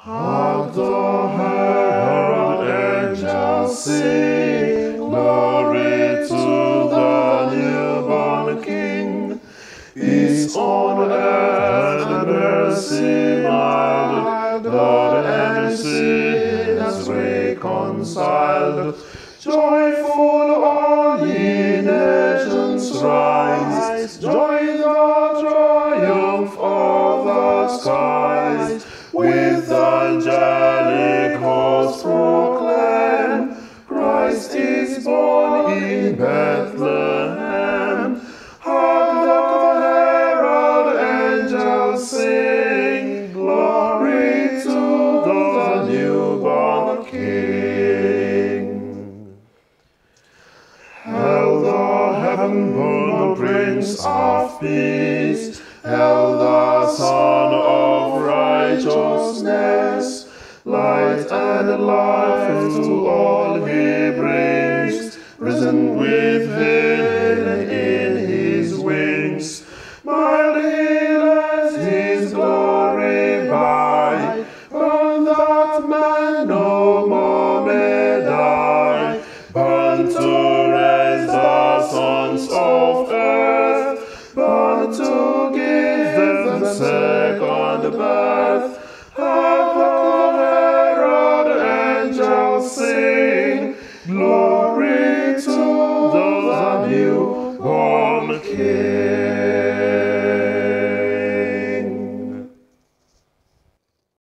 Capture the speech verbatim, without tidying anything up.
Hark the herald angels sing, glory to the newborn King. Peace on earth and mercy mild, God and sinners reconciled. Joyful all ye nations rise, join the triumph of the skies. With angelic hosts proclaim, Christ is born in Bethlehem. Hark the herald angels sing, glory to the newborn King. Hail the heaven-born Prince of Peace, hail the Son of righteousness. Light and life to all he brings, risen with healing in his wings. Mild healers his glory by, born that man no more may die. Born to raise the sons of earth, born to give them second birth. Hark the herald angels sing, glory